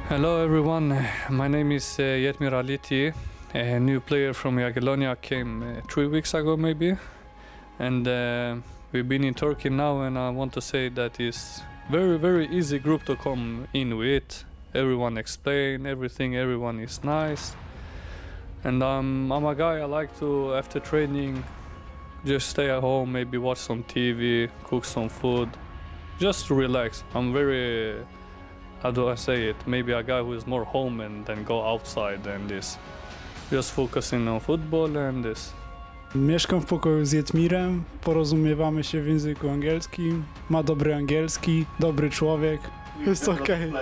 Hello everyone, my name is Yetmir Aliti, a new player from Jagiellonia, came 3 weeks ago maybe, and we've been in Turkey now, and I want to say that it's very easy group to come in with. Everyone explain everything, everyone is nice, and I'm a guy I like to, after training, just stay at home, maybe watch some TV, cook some food, just to relax. I'm very, how do I say it, maybe a guy who is more home and then go outside than this. Just focusing on football and this. Mieszkam w pokoju z Yetmirem, porozumiewamy się w języku angielskim, ma dobry angielski, dobry człowiek, jest okej.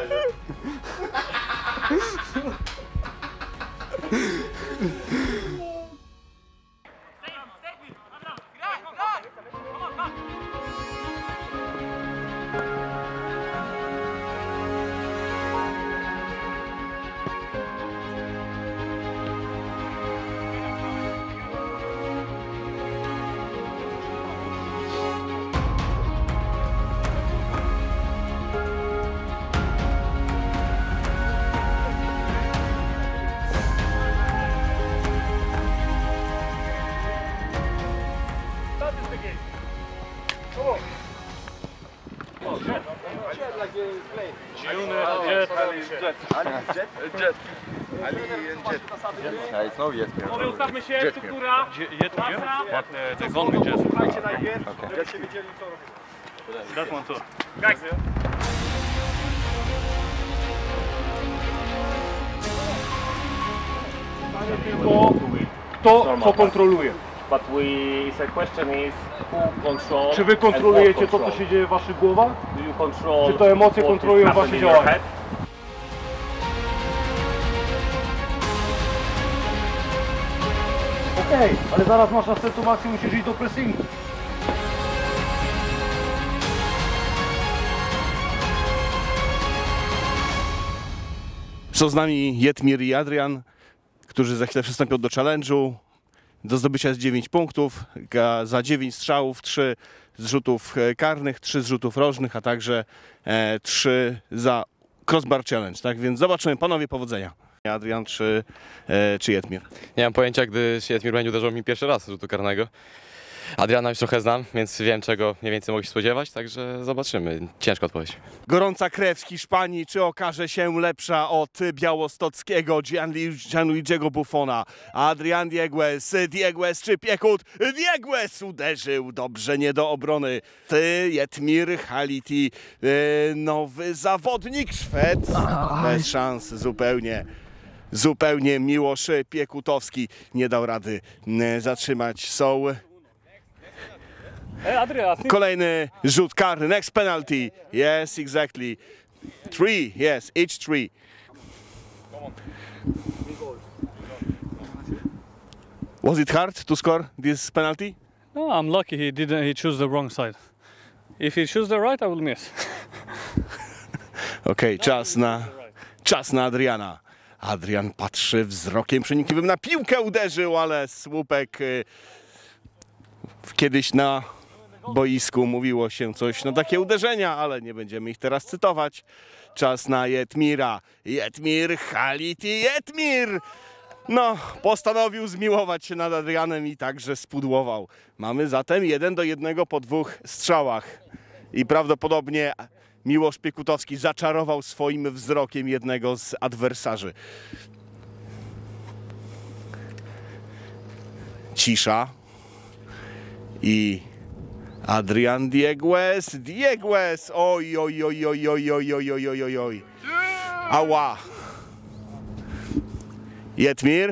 Ustawmy się, struktura. There's only just. Słuchajcie najpierw, żebyście wiedzieli co robić. That one too. Guys. Tylko kto co kontroluje. But the question is who controls. Czy wy kontrolujecie to, co się dzieje w waszych głowach? Do you control? Czy to emocje what is kontrolują wasze happening in your działania? head? Okej, ale zaraz masz następną akcję, musisz iść do pressingu. Są z nami Yetmir i Adrian, którzy za chwilę przystąpią do challenge'u. Do zdobycia jest 9 punktów, za 9 strzałów, 3 z rzutów karnych, 3 z rzutów rożnych, a także 3 za crossbar challenge. Tak więc zobaczymy, panowie, powodzenia. Adrian czy Yetmir? Nie mam pojęcia, gdyż Yetmir będzie uderzył mi pierwszy raz z rzutu karnego. Adriana już trochę znam, więc wiem, czego mniej więcej mogę się spodziewać, także zobaczymy. Ciężko odpowiedzieć. Gorąca krew z Hiszpanii, czy okaże się lepsza od białostockiego Gianluigiego Buffona? Adrian Dieguez czy Piekut? Dieguez uderzył dobrze, nie do obrony. Yetmir Haliti, nowy zawodnik, Szwed, bez szans zupełnie. Miłosz Piekutowski nie dał rady zatrzymać. Kolejny rzut karny, next penalty. Yes, exactly. 3, yes, each 3. Was it hard to score this penalty? No, I'm lucky he chose the wrong side. If he chose the right, I will miss. Okej, czas na Adriana. Adrian patrzy wzrokiem przenikliwym na piłkę, uderzył, ale słupek kiedyś na boisku mówiło się coś na takie uderzenia, ale nie będziemy ich teraz cytować. Czas na Yetmira. Yetmir Haliti, Yetmir! No, postanowił zmiłować się nad Adrianem i także spudłował. Mamy zatem 1-1 po 2 strzałach. I prawdopodobnie Miłosz Piekutowski zaczarował swoim wzrokiem jednego z adwersarzy. Cisza. I Adrian Dieguez, oj. Ała. Yetmir.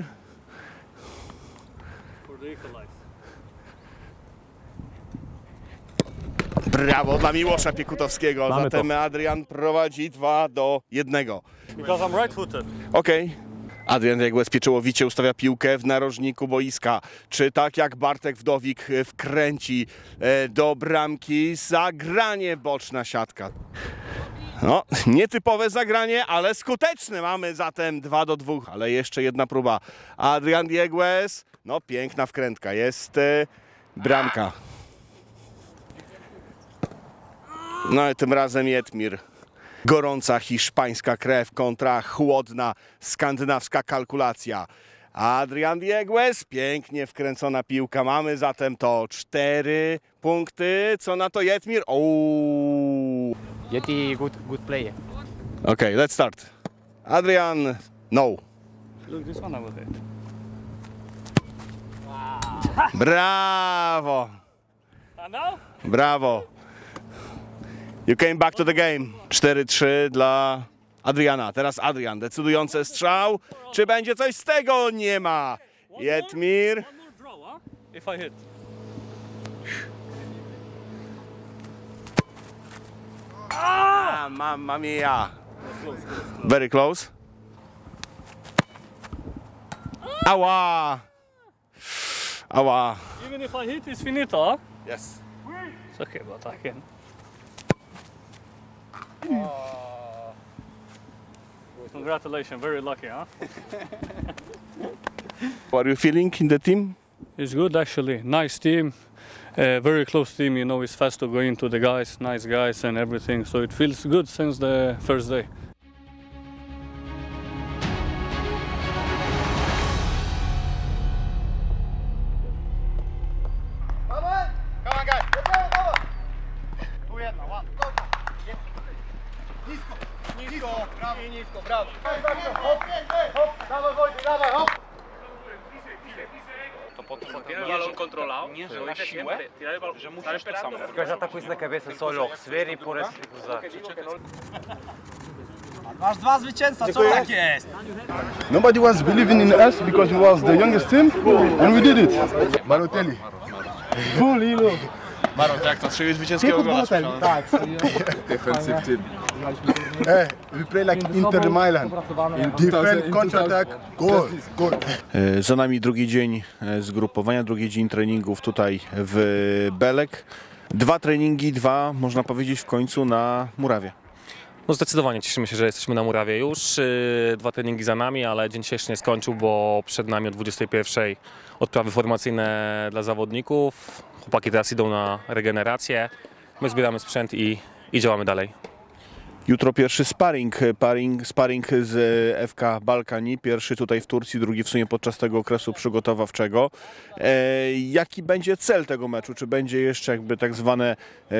Brawo dla Miłosza Piekutowskiego. Zatem Adrian prowadzi 2-1. Because I'm right-footed. Okej. Adrian Dieguez pieczołowicie ustawia piłkę w narożniku boiska. Czy tak jak Bartek Wdowik wkręci do bramki? Zagranie, boczna siatka. No, nietypowe zagranie, ale skuteczne. Mamy zatem 2-2, ale jeszcze jedna próba. Adrian Dieguez, no piękna wkrętka, jest bramka. No i tym razem Yetmir Gorąca hiszpańska krew kontra chłodna skandynawska kalkulacja. Adrian Dieguez, pięknie wkręcona piłka. Mamy zatem to 4 punkty. Co na to Jetmir? Yeti, good player. Okay, let's start. Adrian, no. Look, this one over there. Brawo! And now? Brawo! You came back to the game. 4-3 dla Adriana. Teraz Adrian, decydujący strzał. Czy będzie coś z tego? Nie ma. Jetmir. One more draw, huh? If I hit. Ah, mamma mia. Very close. Ała! Ała! Even if I hit, it's finito, huh? Yes. It's okay, but I can. Congratulations, very lucky, huh? How are you feeling in the team? It's good actually, nice team, very close team, you know, it's fast to go into the guys, nice guys and everything, so it feels good since the first day. Masz 2 zwycięstwa, co tak jest? Nobody was believing in us because we was the youngest team and we did it. Balotelli. Full Lilo. Baron, jak to 3 zwycięskiego gola? Tak. Defensive team. Hey, we play like Inter Milan. Defend, counter-attack, goal, goal. Za nami drugi dzień zgrupowania, drugi dzień treningów tutaj w Belek. 2 treningi, 2 można powiedzieć w końcu na murawie. No zdecydowanie cieszymy się, że jesteśmy na murawie już. 2 treningi za nami, ale dzień się jeszcze nie skończył, bo przed nami o 21:00 odprawy formacyjne dla zawodników. Chłopaki teraz idą na regenerację. My zbieramy sprzęt i działamy dalej. Jutro pierwszy sparring z FK Balkani, pierwszy tutaj w Turcji, drugi w sumie podczas tego okresu przygotowawczego. Jaki będzie cel tego meczu? Czy będzie jeszcze jakby tak zwane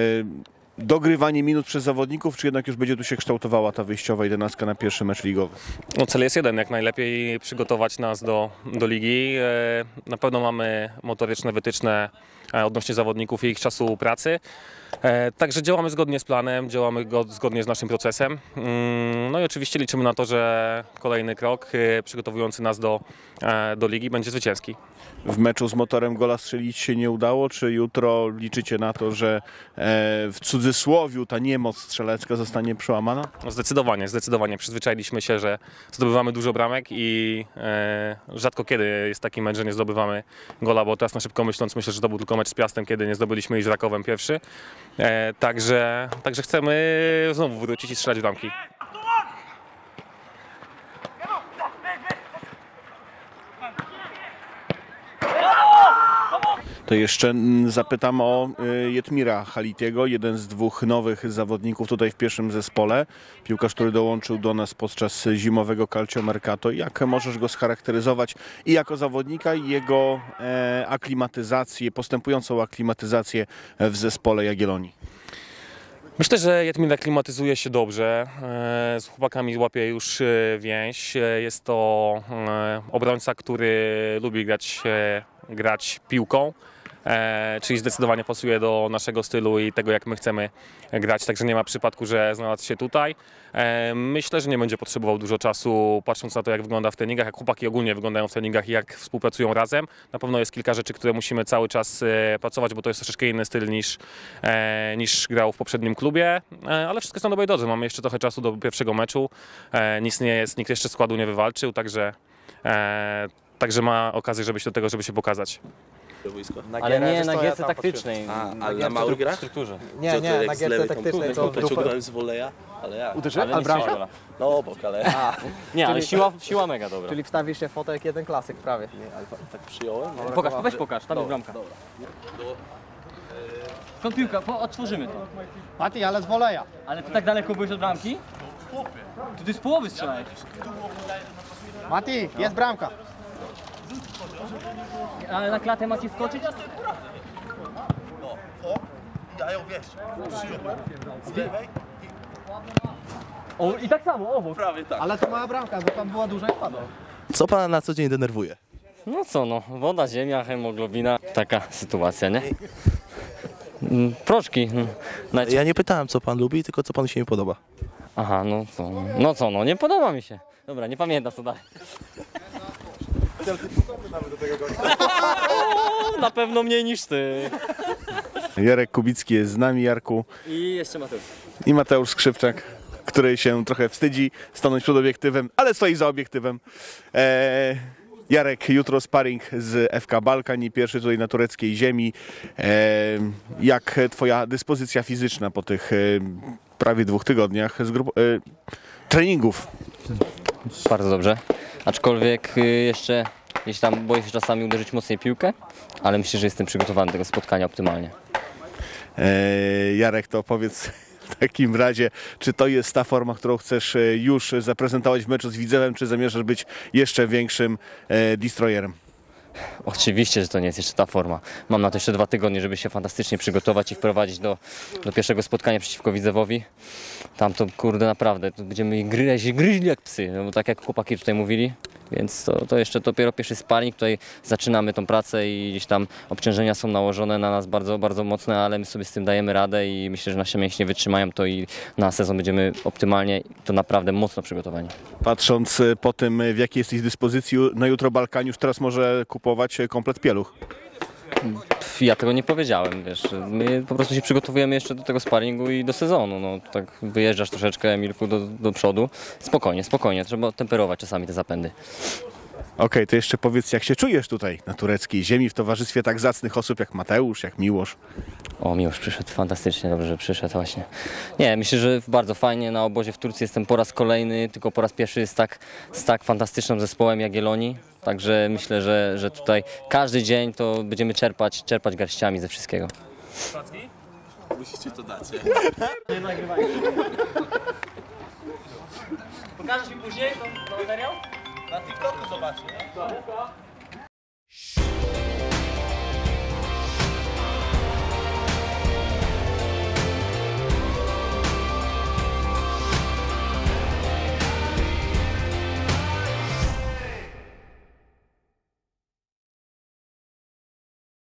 dogrywanie minut przez zawodników, czy jednak już będzie tu się kształtowała ta wyjściowa 11 na pierwszy mecz ligowy? No, cel jest jeden, jak najlepiej przygotować nas do ligi. Na pewno mamy motoryczne wytyczne odnośnie zawodników i ich czasu pracy. Także działamy zgodnie z planem, działamy zgodnie z naszym procesem. No i oczywiście liczymy na to, że kolejny krok przygotowujący nas do ligi będzie zwycięski. W meczu z Motorem gola strzelić się nie udało, czy jutro liczycie na to, że w cudzysłowiu ta niemoc strzelecka zostanie przełamana? No zdecydowanie. Przyzwyczailiśmy się, że zdobywamy dużo bramek i rzadko kiedy jest taki mecz, że nie zdobywamy gola, bo teraz na szybko myśląc, myślę, że to był tylko mecz z Piastem, kiedy nie zdobyliśmy i z Rakowem pierwszy. Także chcemy znowu wrócić i strzelać bramki. To jeszcze zapytam o Jetmira Halitiego, jeden z 2 nowych zawodników tutaj w pierwszym zespole. Piłkarz, który dołączył do nas podczas zimowego Calcio Mercato. Jak możesz go scharakteryzować i jako zawodnika, i jego aklimatyzację, postępującą aklimatyzację w zespole Jagiellonii? Myślę, że Jetmir aklimatyzuje się dobrze, z chłopakami łapie już więź. Jest to obrońca, który lubi grać piłką, czyli zdecydowanie pasuje do naszego stylu i tego, jak my chcemy grać, także nie ma przypadku, że znalazł się tutaj. Myślę, że nie będzie potrzebował dużo czasu, patrząc na to, jak wygląda w treningach, jak chłopaki ogólnie wyglądają w treningach i jak współpracują razem. Na pewno jest kilka rzeczy, które musimy cały czas pracować, bo to jest troszeczkę inny styl niż grał w poprzednim klubie, ale wszystko jest na dobrej drodze. Mamy jeszcze trochę czasu do pierwszego meczu, nikt jeszcze składu nie wywalczył, także ma okazję, żeby się pokazać. Ale nie na gierce taktycznej. Ale na małych grach? Nie, na gierce taktycznej to Ciągnąłem z voleja, ale ja. uderzyłem, ale bramka? No obok, ale... Nie, ale siła mega dobra. Czyli wstawisz się fotek jeden klasyk prawie. Nie, ale tak przyjąłem. Pokaż, tam jest bramka. Skąd piłka? Otworzymy to. Mati, ale z voleja. Ale ty tak daleko byłeś od bramki? Ty z połowy strzelałeś. Mati, jest bramka. Ale na klatę Mati skoczyć? O, i tak samo, obok. Prawie tak. Ale to mała bramka, bo tam była duża i padła. Co pana na co dzień denerwuje? No co no, woda, ziemia, hemoglobina, taka sytuacja, nie? Proczki. Ja nie pytałem, co pan lubi, tylko co panu się nie podoba. Aha, no co, no nie podoba mi się. Dobra, nie pamiętam co dalej. Na pewno mniej niż ty. Jarek Kubicki jest z nami, Jarku. I jeszcze Mateusz. I Mateusz Skrzypczak, który się trochę wstydzi stanąć przed obiektywem, ale stoi za obiektywem. Jarek, jutro sparring z FK Balkan, pierwszy tutaj na tureckiej ziemi. Jak twoja dyspozycja fizyczna po tych prawie 2 tygodniach treningów? Bardzo dobrze. Aczkolwiek jeszcze gdzieś tam boję się czasami uderzyć mocniej piłkę, ale myślę, że jestem przygotowany do tego spotkania optymalnie. Jarek, to powiedz w takim razie, czy to jest ta forma, którą chcesz już zaprezentować w meczu z Widzewem, czy zamierzasz być jeszcze większym destroyerem? Oczywiście, że to nie jest jeszcze ta forma. Mam na to jeszcze 2 tygodnie, żeby się fantastycznie przygotować i wprowadzić do pierwszego spotkania przeciwko Widzewowi. Tam to kurde naprawdę, to będziemy gryźli jak psy, no bo tak jak chłopaki tutaj mówili. Więc to jeszcze dopiero pierwszy sparring, tutaj zaczynamy tą pracę i gdzieś tam obciążenia są nałożone na nas bardzo, bardzo mocne, ale my sobie z tym dajemy radę i myślę, że nasze mięśnie wytrzymają to i na sezon będziemy optymalnie, to naprawdę mocno przygotowani. Patrząc po tym, w jakiej jesteś dyspozycji na jutro Balkan, już teraz może kupować komplet pieluch. Ja tego nie powiedziałem, wiesz, my po prostu się przygotowujemy jeszcze do tego sparingu i do sezonu, no tak wyjeżdżasz troszeczkę, Emilku, do przodu, spokojnie, trzeba temperować czasami te zapędy. Okej, to jeszcze powiedz, jak się czujesz tutaj na tureckiej ziemi w towarzystwie tak zacnych osób jak Mateusz, jak Miłosz? O, Miłosz przyszedł, fantastycznie, dobrze, że przyszedł właśnie. Nie, myślę, że bardzo fajnie na obozie w Turcji jestem po raz kolejny, tylko po raz pierwszy z tak fantastycznym zespołem Jagiellonii. Także myślę, że tutaj każdy dzień to będziemy czerpać garściami ze wszystkiego. Musicie to dać. Nie nagrywajcie. Pokażesz mi później ten materiał? Na TikToku zobaczcie.